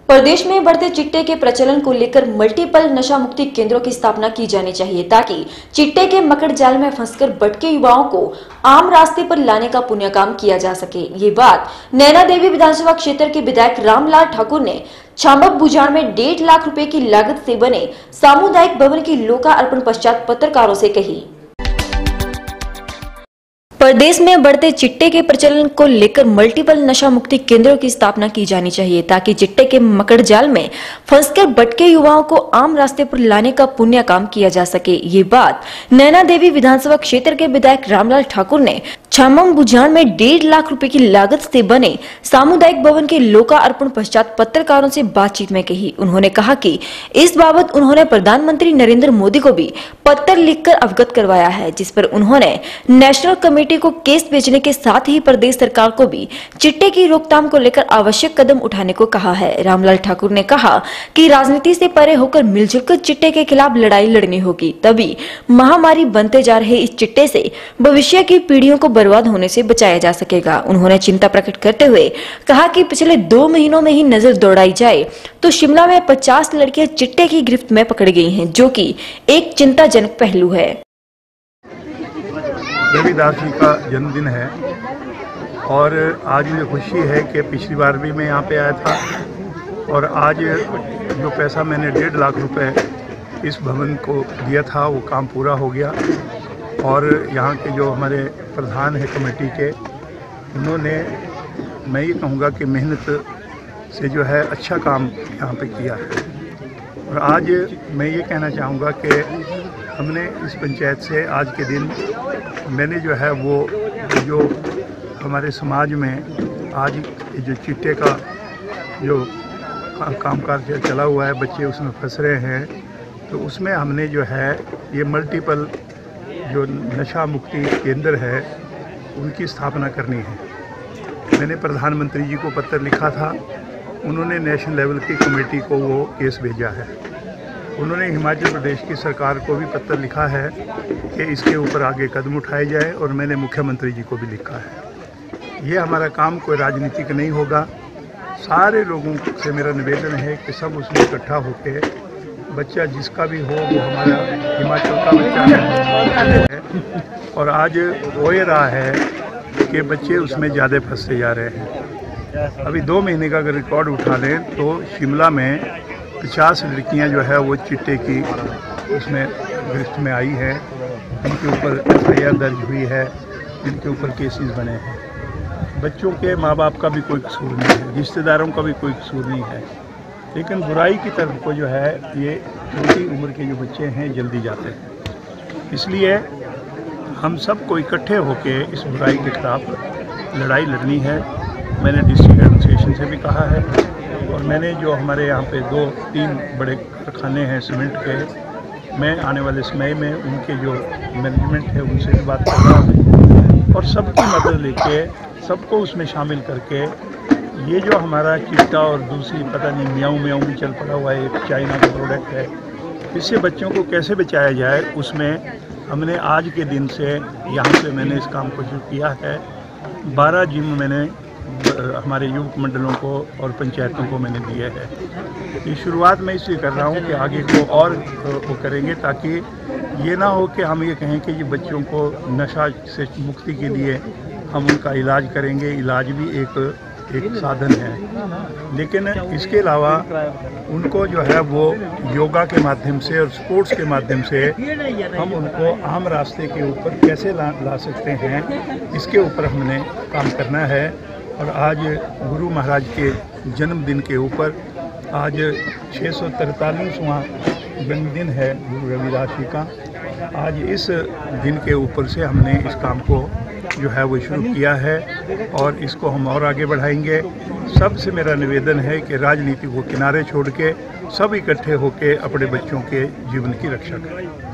प्रदेश में बढ़ते चिट्टे के प्रचलन को लेकर मल्टीपल नशा मुक्ति केंद्रों की स्थापना की जानी चाहिए ताकि चिट्टे के मकड़ जाल में फंसकर भटके युवाओं को आम रास्ते पर लाने का पुण्य काम किया जा सके। ये बात नैना देवी विधानसभा क्षेत्र के विधायक रामलाल ठाकुर ने छाम्बक बुजाड़ में 1.5 लाख रुपए की लागत से बने सामुदायिक भवन की लोकार्पण पश्चात पत्रकारों से कही। प्रदेश में बढ़ते चिट्टे के प्रचलन को लेकर मल्टीपल नशा मुक्ति केंद्रों की स्थापना की जानी चाहिए ताकि चिट्टे के मकड़ जाल में फंसकर भटके युवाओं को आम रास्ते पर लाने का पुण्य काम किया जा सके। ये बात नैना देवी विधानसभा क्षेत्र के विधायक रामलाल ठाकुर ने छाम्बक बुजाड़ में 1.5 लाख रुपए की लागत से बने सामुदायिक भवन के लोकार्पण पश्चात पत्रकारों से बातचीत में कही। उन्होंने कहा कि इस बाबत उन्होंने प्रधानमंत्री नरेंद्र मोदी को भी पत्र लिखकर अवगत करवाया है, जिस पर उन्होंने नेशनल कमेटी को केस भेजने के साथ ही प्रदेश सरकार को भी चिट्टे की रोकथाम को लेकर आवश्यक कदम उठाने को कहा है। रामलाल ठाकुर ने कहा कि राजनीति से परे होकर मिलजुल कर चिट्टे के खिलाफ लड़ाई लड़नी होगी, तभी महामारी बनते जा रहे इस चिट्टे से भविष्य की पीढ़ियों को बर्बाद होने से बचाया जा सकेगा। उन्होंने चिंता प्रकट करते हुए कहा कि पिछले 2 महीनों में ही नजर दौड़ाई जाए तो शिमला में 50 लड़कियां चिट्टे की गिरफ्त में पकड़ गई हैं, जो कि एक चिंताजनक पहलू है। रविदास जी का जन्मदिन है और आज मुझे खुशी है कि पिछली बार भी मैं यहाँ पे आया था और आज जो पैसा मैंने 1.5 लाख रुपए इस भवन को दिया था वो काम पूरा हो गया और यहाँ के जो हमारे प्रधान है कमेटी के, उन्होंने, मैं ये कहूँगा कि मेहनत से जो है अच्छा काम यहाँ पे किया है। और आज मैं ये कहना चाहूँगा कि हमने इस पंचायत से आज के दिन मैंने जो है वो जो हमारे समाज में आज जो चिट्टे का जो कामकाज चला हुआ है, बच्चे उसमें फंस रहे हैं, तो उसमें हमने जो है ये मल्टीपल जो नशा मुक्ति केंद्र है उनकी स्थापना करनी है। मैंने प्रधानमंत्री जी को पत्र लिखा था, उन्होंने नेशनल लेवल की कमेटी को वो केस भेजा है। उन्होंने हिमाचल प्रदेश की सरकार को भी पत्र लिखा है कि इसके ऊपर आगे कदम उठाए जाए और मैंने मुख्यमंत्री जी को भी लिखा है। ये हमारा काम कोई राजनीतिक नहीं होगा। सारे लोगों से मेरा निवेदन है कि सब उसमें इकट्ठा होकर, बच्चा जिसका भी हो, वो हमारा हिमाचल का बच्चा है और आज हो ही रहा है कि बच्चे उसमें ज़्यादा फंसते जा रहे हैं। अभी 2 महीने का अगर रिकॉर्ड उठा लें तो शिमला में 50 लड़कियां जो है वो चिट्टे की उसमें गिरफ्त में आई है, जिनके ऊपर FIR दर्ज हुई है, जिनके ऊपर केसेस बने हैं। बच्चों के माँ बाप का भी कोई कसूर नहीं है, रिश्तेदारों का भी कोई कसूर नहीं है, लेकिन बुराई की तरफ को जो है ये छोटी उम्र के जो बच्चे हैं जल्दी जाते हैं। इसलिए हम सबको इकट्ठे होकर इस बुराई के खिलाफ लड़ाई लड़नी है। मैंने डिस्ट्रिक्ट एडमिनिस्ट्रेशन से भी कहा है और मैंने जो हमारे यहाँ पे 2-3 बड़े कारखाने हैं सीमेंट के, मैं आने वाले समय में उनके जो मैनेजमेंट है उनसे भी बात कर रहा हूँ और सबकी मदद लेके सबको उसमें शामिल करके ये जो हमारा चिट्टा और दूसरी पता नहीं म्याऊं म्याऊं भी चल पड़ा हुआ है, एक चाइना का प्रोडक्ट है, इससे बच्चों को कैसे बचाया जाए, उसमें हमने आज के दिन से यहाँ से मैंने इस काम को शुरू किया है। 12 जिम मैंने हमारे युवक मंडलों को और पंचायतों को मैंने दिए है। ये शुरुआत मैं इसलिए कर रहा हूँ कि आगे को और वो करेंगे ताकि ये ना हो कि हम ये कहें कि ये बच्चों को नशा से मुक्ति के लिए हम उनका इलाज करेंगे। इलाज भी एक साधन है, लेकिन इसके अलावा उनको जो है वो योगा के माध्यम से और स्पोर्ट्स के माध्यम से हम उनको आम रास्ते के ऊपर कैसे ला सकते हैं, इसके ऊपर हमने काम करना है। और आज गुरु महाराज के जन्मदिन के ऊपर आज 643वां जन्मदिन है गुरु रविदास जी का। आज इस दिन के ऊपर से हमने इस काम को जो है वो शुरू किया है और इसको हम और आगे बढ़ाएंगे। सबसे मेरा निवेदन है कि राजनीति को किनारे छोड़ के सब इकट्ठे होकर अपने बच्चों के जीवन की रक्षा करें।